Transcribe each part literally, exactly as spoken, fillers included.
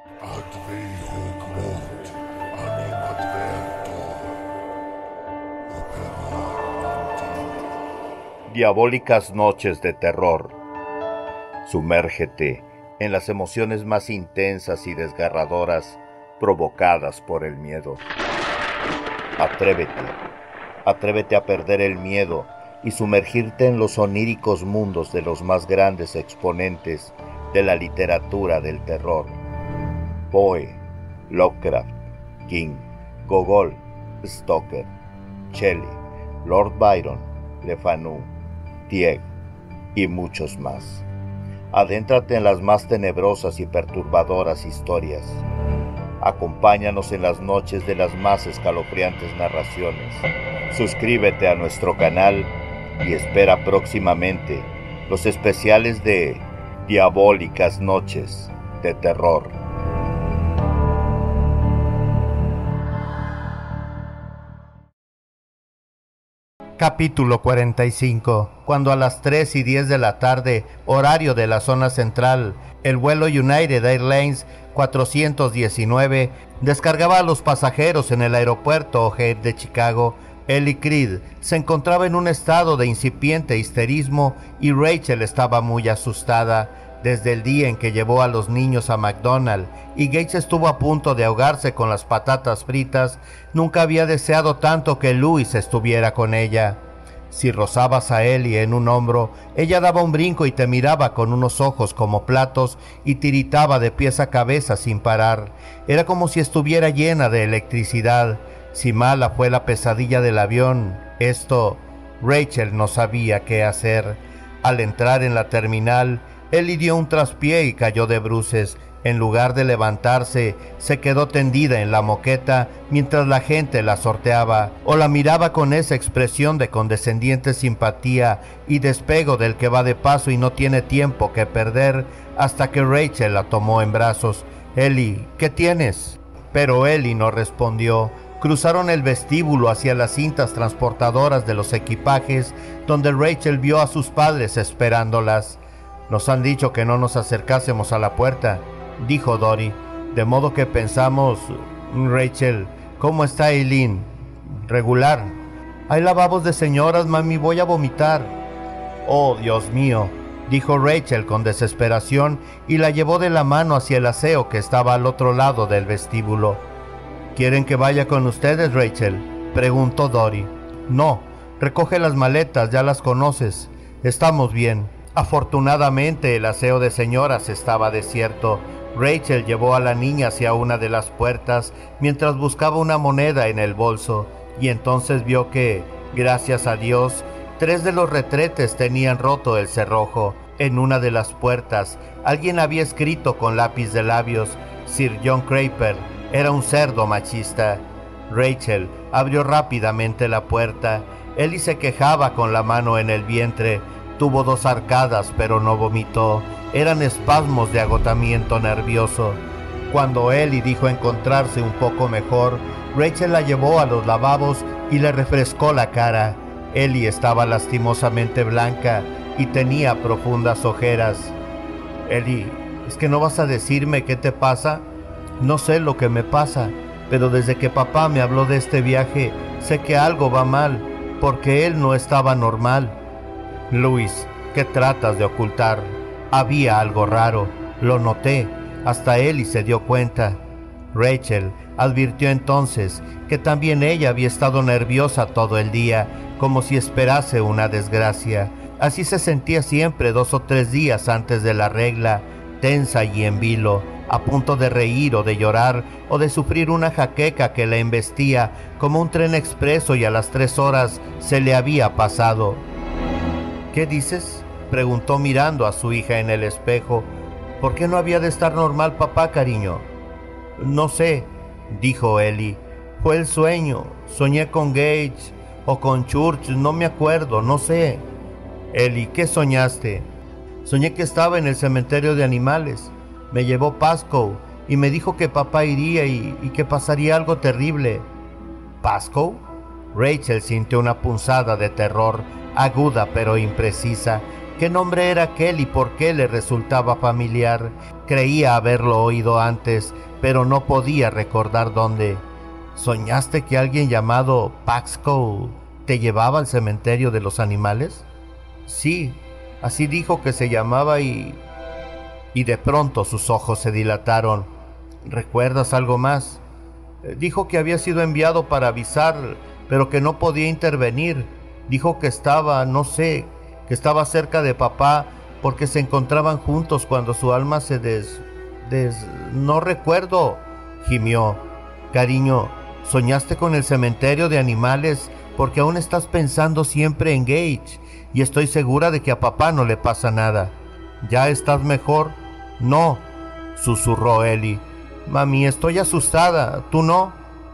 Advei hoc mort, animadverto, operor manti. Diabólicas noches de terror. Sumérgete en las emociones más intensas y desgarradoras provocadas por el miedo. Atrévete, atrévete a perder el miedo y sumergirte en los oníricos mundos de los más grandes exponentes de la literatura del terror. Poe, Lovecraft, King, Gogol, Stoker, Shelley, Lord Byron, Le Fanu, Tieck y muchos más. Adéntrate en las más tenebrosas y perturbadoras historias. Acompáñanos en las noches de las más escalofriantes narraciones. Suscríbete a nuestro canal y espera próximamente los especiales de Diabólicas Noches de Terror. Capítulo cuarenta y cinco. Cuando a las tres y diez de la tarde, horario de la zona central, el vuelo United Airlines cuatrocientos diecinueve descargaba a los pasajeros en el aeropuerto O'Hare de Chicago, Ellie Creed se encontraba en un estado de incipiente histerismo y Rachel estaba muy asustada. Desde el día en que llevó a los niños a McDonald's y Gates estuvo a punto de ahogarse con las patatas fritas, nunca había deseado tanto que Louis estuviera con ella. Si rozabas a Ellie en un hombro, ella daba un brinco y te miraba con unos ojos como platos y tiritaba de pies a cabeza sin parar. Era como si estuviera llena de electricidad. Si mala fue la pesadilla del avión, esto, Rachel no sabía qué hacer. Al entrar en la terminal, Ellie dio un traspié y cayó de bruces. En lugar de levantarse, se quedó tendida en la moqueta mientras la gente la sorteaba o la miraba con esa expresión de condescendiente simpatía y despego del que va de paso y no tiene tiempo que perder, hasta que Rachel la tomó en brazos. «Ellie, ¿qué tienes?» Pero Ellie no respondió. Cruzaron el vestíbulo hacia las cintas transportadoras de los equipajes, donde Rachel vio a sus padres esperándolas. «Nos han dicho que no nos acercásemos a la puerta», dijo Dory, «de modo que pensamos...» «Rachel, ¿cómo está Eileen?» «Regular». «Hay lavabos de señoras, mami, voy a vomitar». «Oh, Dios mío», dijo Rachel con desesperación y la llevó de la mano hacia el aseo que estaba al otro lado del vestíbulo. «¿Quieren que vaya con ustedes, Rachel?», preguntó Dory. «No, recoge las maletas, ya las conoces. Estamos bien». Afortunadamente el aseo de señoras estaba desierto. Rachel llevó a la niña hacia una de las puertas mientras buscaba una moneda en el bolso, y entonces vio que, gracias a Dios, tres de los retretes tenían roto el cerrojo. En una de las puertas, alguien había escrito con lápiz de labios: «Sir John Craper era un cerdo machista». Rachel abrió rápidamente la puerta. Ellie se quejaba con la mano en el vientre. Tuvo dos arcadas, pero no vomitó. Eran espasmos de agotamiento nervioso. Cuando Ellie dijo encontrarse un poco mejor, Rachel la llevó a los lavabos y le refrescó la cara. Ellie estaba lastimosamente blanca y tenía profundas ojeras. «Ellie, ¿es que no vas a decirme qué te pasa?» «No sé lo que me pasa, pero desde que papá me habló de este viaje, sé que algo va mal, porque él no estaba normal». «Louis, ¿qué tratas de ocultar?» Había algo raro, lo noté, hasta Ellie se dio cuenta. Rachel advirtió entonces que también ella había estado nerviosa todo el día, como si esperase una desgracia. Así se sentía siempre dos o tres días antes de la regla, tensa y en vilo, a punto de reír o de llorar o de sufrir una jaqueca que la embestía como un tren expreso, y a las tres horas se le había pasado. «¿Qué dices?», preguntó mirando a su hija en el espejo. «¿Por qué no había de estar normal papá, cariño?» «No sé», dijo Ellie. «Fue el sueño. Soñé con Gage o con Church, no me acuerdo, no sé». «Ellie, ¿qué soñaste?» «Soñé que estaba en el cementerio de animales. Me llevó Pascoe y me dijo que papá iría y, y que pasaría algo terrible». «¿Pascoe?» Rachel sintió una punzada de terror, aguda pero imprecisa. ¿Qué nombre era aquel y por qué le resultaba familiar? Creía haberlo oído antes, pero no podía recordar dónde. ¿Soñaste que alguien llamado Paxco te llevaba al cementerio de los animales? Sí, así dijo que se llamaba y... Y de pronto sus ojos se dilataron. ¿Recuerdas algo más? Dijo que había sido enviado para avisar, pero que no podía intervenir. Dijo que estaba, no sé, que estaba cerca de papá porque se encontraban juntos cuando su alma se des... des... no recuerdo, gimió. Cariño, soñaste con el cementerio de animales porque aún estás pensando siempre en Gage y estoy segura de que a papá no le pasa nada. ¿Ya estás mejor? No, susurró Ellie. Mami, estoy asustada, ¿tú no?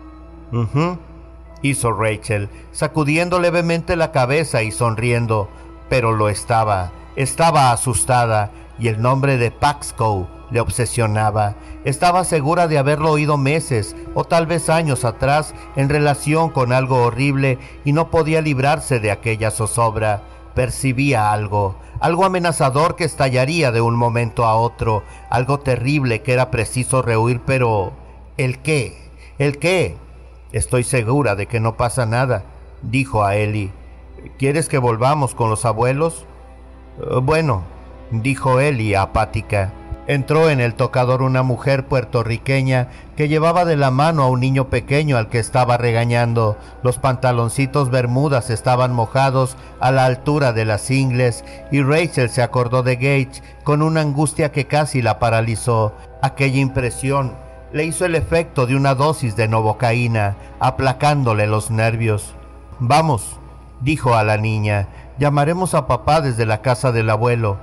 Uh-huh, hizo Rachel, sacudiendo levemente la cabeza y sonriendo, pero lo estaba, estaba asustada y el nombre de Paxco le obsesionaba. Estaba segura de haberlo oído meses o tal vez años atrás en relación con algo horrible y no podía librarse de aquella zozobra. Percibía algo, algo amenazador que estallaría de un momento a otro, algo terrible que era preciso rehuir, pero... ¿el qué? ¿El qué? Estoy segura de que no pasa nada, dijo a Ellie. ¿Quieres que volvamos con los abuelos? Uh, bueno, dijo Ellie apática. Entró en el tocador una mujer puertorriqueña que llevaba de la mano a un niño pequeño al que estaba regañando. Los pantaloncitos bermudas estaban mojados a la altura de las ingles y Rachel se acordó de Gage con una angustia que casi la paralizó. Aquella impresión le hizo el efecto de una dosis de novocaína, aplacándole los nervios. Vamos, dijo a la niña, llamaremos a papá desde la casa del abuelo.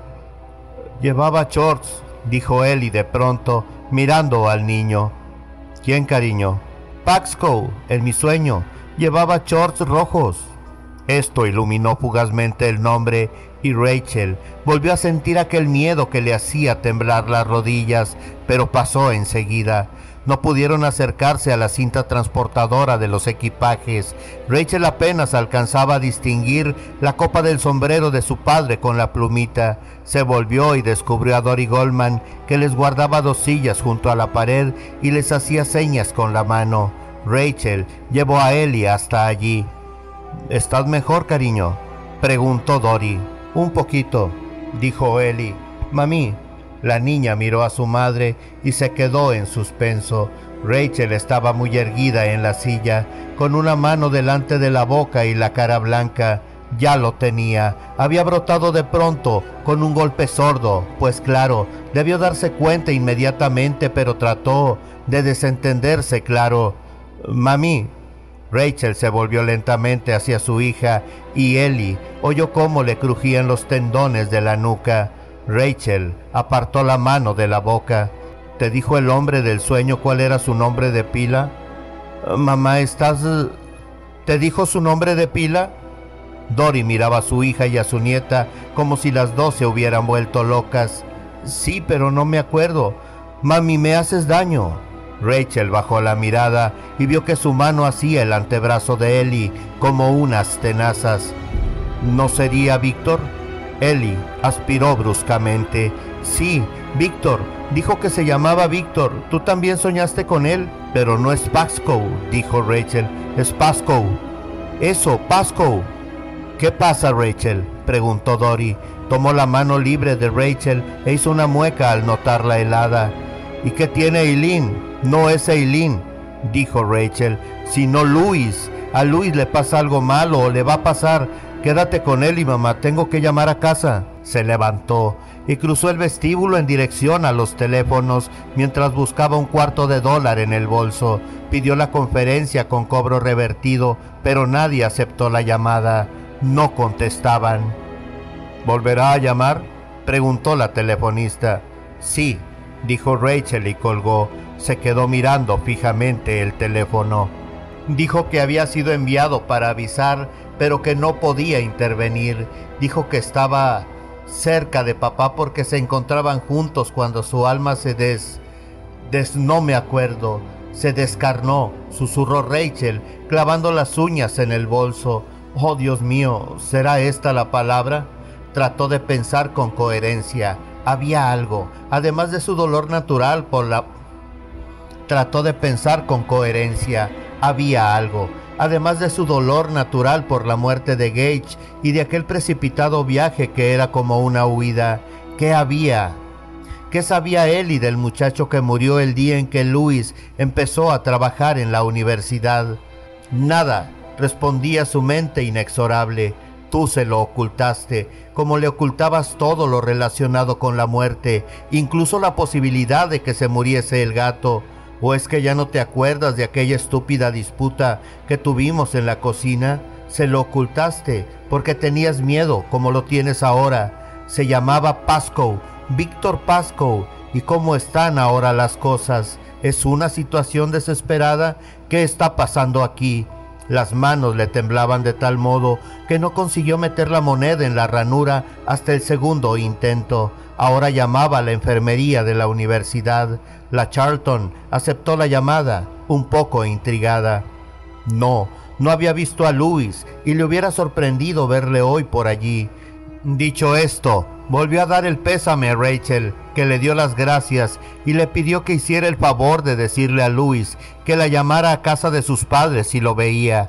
Llevaba shorts, dijo él y de pronto, mirando al niño. ¿Quién, cariño? Paxco, en mi sueño, llevaba shorts rojos. Esto iluminó fugazmente el nombre y Rachel volvió a sentir aquel miedo que le hacía temblar las rodillas, pero pasó enseguida. No pudieron acercarse a la cinta transportadora de los equipajes. Rachel apenas alcanzaba a distinguir la copa del sombrero de su padre con la plumita. Se volvió y descubrió a Dory Goldman, que les guardaba dos sillas junto a la pared y les hacía señas con la mano. Rachel llevó a Ellie hasta allí. ¿Estás mejor, cariño?, preguntó Dory. Un poquito, dijo Ellie. Mami. La niña miró a su madre y se quedó en suspenso. Rachel estaba muy erguida en la silla, con una mano delante de la boca y la cara blanca. Ya lo tenía. Había brotado de pronto, con un golpe sordo, pues claro, debió darse cuenta inmediatamente, pero trató de desentenderse, claro. Mami. Rachel se volvió lentamente hacia su hija y Ellie oyó cómo le crujían los tendones de la nuca. Rachel apartó la mano de la boca. ¿Te dijo el hombre del sueño cuál era su nombre de pila? Mamá, ¿estás...? ¿Te dijo su nombre de pila? Dory miraba a su hija y a su nieta como si las dos se hubieran vuelto locas. Sí, pero no me acuerdo. Mami, me haces daño. Rachel bajó la mirada y vio que su mano hacía el antebrazo de Ellie como unas tenazas. ¿No sería Víctor? Ellie aspiró bruscamente. Sí, Víctor. Dijo que se llamaba Víctor. ¿Tú también soñaste con él? Pero no es Paxco, dijo Rachel. Es Pasco. Eso, Pasco. ¿Qué pasa, Rachel?, preguntó Dory. Tomó la mano libre de Rachel e hizo una mueca al notarla helada. ¿Y qué tiene Eileen? No es Eileen, dijo Rachel, sino Luis. A Luis le pasa algo malo o le va a pasar. Quédate con él y mamá, tengo que llamar a casa. Se levantó y cruzó el vestíbulo en dirección a los teléfonos mientras buscaba un cuarto de dólar en el bolso. Pidió la conferencia con cobro revertido, pero nadie aceptó la llamada. No contestaban. ¿Volverá a llamar?, preguntó la telefonista. Sí, dijo Rachel y colgó. Se quedó mirando fijamente el teléfono. Dijo que había sido enviado para avisar, pero que no podía intervenir. Dijo que estaba cerca de papá porque se encontraban juntos cuando su alma se des... des... no me acuerdo. Se descarnó, susurró Rachel, clavando las uñas en el bolso. Oh, Dios mío, ¿será esta la palabra? Trató de pensar con coherencia. Había algo, además de su dolor natural por la... Trató de pensar con coherencia. Había algo, además de su dolor natural por la muerte de Gage y de aquel precipitado viaje que era como una huida. ¿Qué había? ¿Qué sabía Ellie del muchacho que murió el día en que Louis empezó a trabajar en la universidad? Nada, respondía su mente inexorable. Tú se lo ocultaste, como le ocultabas todo lo relacionado con la muerte, incluso la posibilidad de que se muriese el gato. ¿O es que ya no te acuerdas de aquella estúpida disputa que tuvimos en la cocina? Se lo ocultaste porque tenías miedo, como lo tienes ahora. Se llamaba Pascoe, Víctor Pascoe. ¿Y cómo están ahora las cosas? ¿Es una situación desesperada? ¿Qué está pasando aquí? Las manos le temblaban de tal modo que no consiguió meter la moneda en la ranura hasta el segundo intento. Ahora llamaba a la enfermería de la universidad. La Charlton aceptó la llamada, un poco intrigada. No, no había visto a Louis y le hubiera sorprendido verle hoy por allí. Dicho esto, volvió a dar el pésame a Rachel, que le dio las gracias y le pidió que hiciera el favor de decirle a Louis que la llamara a casa de sus padres si lo veía.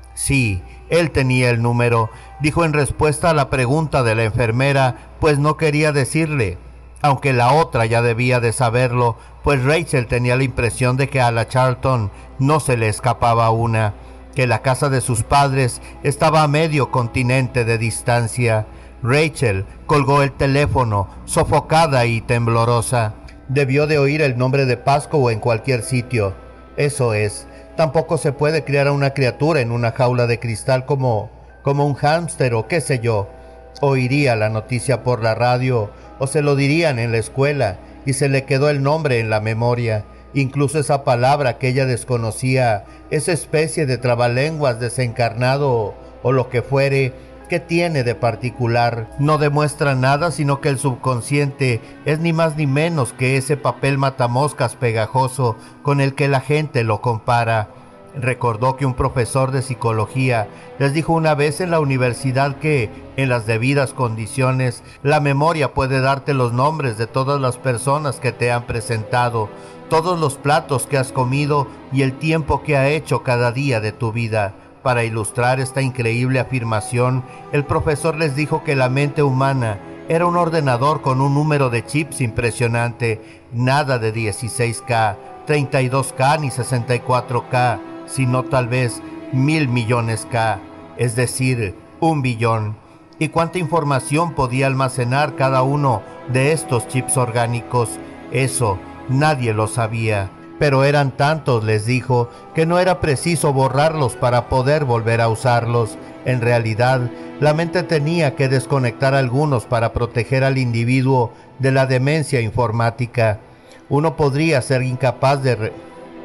Sí, él tenía el número, dijo en respuesta a la pregunta de la enfermera, pues no quería decirle, aunque la otra ya debía de saberlo, pues Rachel tenía la impresión de que a la Charlton no se le escapaba una, que la casa de sus padres estaba a medio continente de distancia. Rachel colgó el teléfono, sofocada y temblorosa. Debió de oír el nombre de Pascoe en cualquier sitio. Eso es, tampoco se puede criar a una criatura en una jaula de cristal como, como un hámster o qué sé yo. Oiría la noticia por la radio o se lo dirían en la escuela y se le quedó el nombre en la memoria. Incluso esa palabra que ella desconocía, esa especie de trabalenguas desencarnado o lo que fuere, ¿qué tiene de particular? No demuestra nada, sino que el subconsciente es ni más ni menos que ese papel matamoscas pegajoso con el que la gente lo compara. Recordó que un profesor de psicología les dijo una vez en la universidad que, en las debidas condiciones, la memoria puede darte los nombres de todas las personas que te han presentado, todos los platos que has comido y el tiempo que ha hecho cada día de tu vida. Para ilustrar esta increíble afirmación, el profesor les dijo que la mente humana era un ordenador con un número de chips impresionante, nada de dieciséis K, treinta y dos K ni sesenta y cuatro K, sino tal vez mil millones K, es decir, un billón. ¿Y cuánta información podía almacenar cada uno de estos chips orgánicos? Eso nadie lo sabía. Pero eran tantos, les dijo, que no era preciso borrarlos para poder volver a usarlos. En realidad, la mente tenía que desconectar algunos para proteger al individuo de la demencia informática. Uno podría ser incapaz de... Re-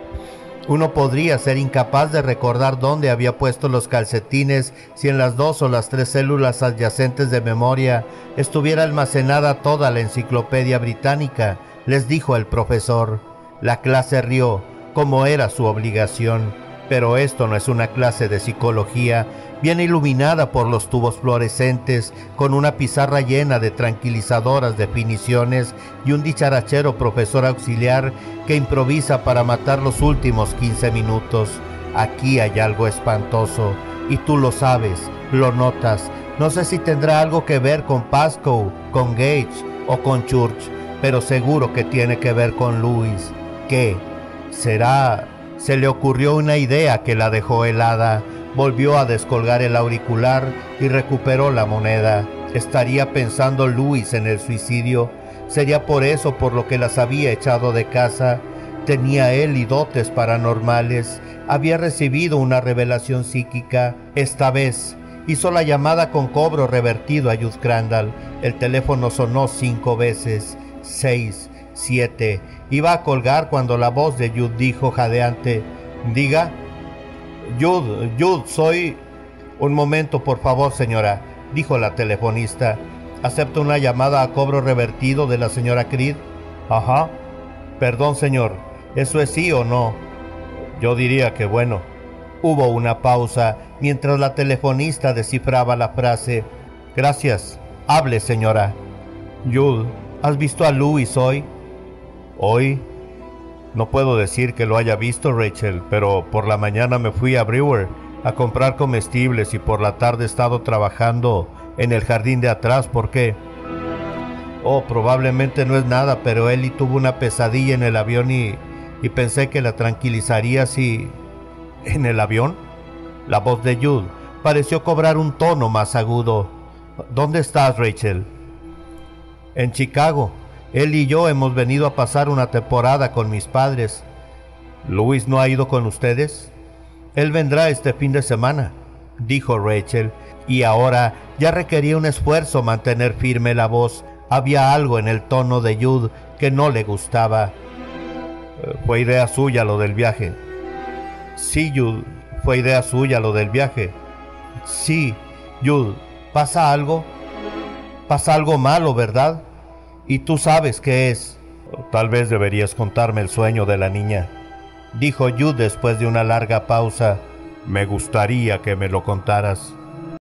Uno podría ser incapaz de recordar dónde había puesto los calcetines si en las dos o las tres células adyacentes de memoria estuviera almacenada toda la enciclopedia británica, les dijo el profesor. La clase rió, como era su obligación, pero esto no es una clase de psicología, bien iluminada por los tubos fluorescentes, con una pizarra llena de tranquilizadoras definiciones y un dicharachero profesor auxiliar que improvisa para matar los últimos quince minutos. Aquí hay algo espantoso, y tú lo sabes, lo notas. No sé si tendrá algo que ver con Pascoe, con Gage o con Church, pero seguro que tiene que ver con Louis. ¿Qué? ¿Será? Se le ocurrió una idea que la dejó helada. Volvió a descolgar el auricular y recuperó la moneda. ¿Estaría pensando Louis en el suicidio? ¿Sería por eso por lo que las había echado de casa? ¿Tenía él y dotes paranormales? ¿Había recibido una revelación psíquica? Esta vez hizo la llamada con cobro revertido a Judd Crandall. El teléfono sonó cinco veces. Seis, siete... Iba a colgar cuando la voz de Judd dijo jadeante, «Diga». «Judd, Judd, soy...» «Un momento, por favor, señora», dijo la telefonista. «¿Acepta una llamada a cobro revertido de la señora Creed?» «Ajá». «Perdón, señor, ¿eso es sí o no?» «Yo diría que bueno». Hubo una pausa mientras la telefonista descifraba la frase. «Gracias», Hable, señora. Jude, ¿has visto a Louis hoy? ¿Hoy? No puedo decir que lo haya visto, Rachel, pero por la mañana me fui a Brewer a comprar comestibles y por la tarde he estado trabajando en el jardín de atrás. ¿Por qué? Oh, probablemente no es nada, pero Ellie tuvo una pesadilla en el avión y, y pensé que la tranquilizaría si... ¿En el avión? La voz de Jude pareció cobrar un tono más agudo. ¿Dónde estás, Rachel? En Chicago. Él y yo hemos venido a pasar una temporada con mis padres. ¿Louis no ha ido con ustedes? Él vendrá este fin de semana, dijo Rachel, y ahora ya requería un esfuerzo mantener firme la voz. Había algo en el tono de Jude que no le gustaba. ¿Fue idea suya lo del viaje? Sí, Jude, fue idea suya lo del viaje. Sí, Jude, ¿pasa algo? Pasa algo malo, ¿verdad? Y tú sabes qué es. Tal vez deberías contarme el sueño de la niña, dijo Jude después de una larga pausa. Me gustaría que me lo contaras.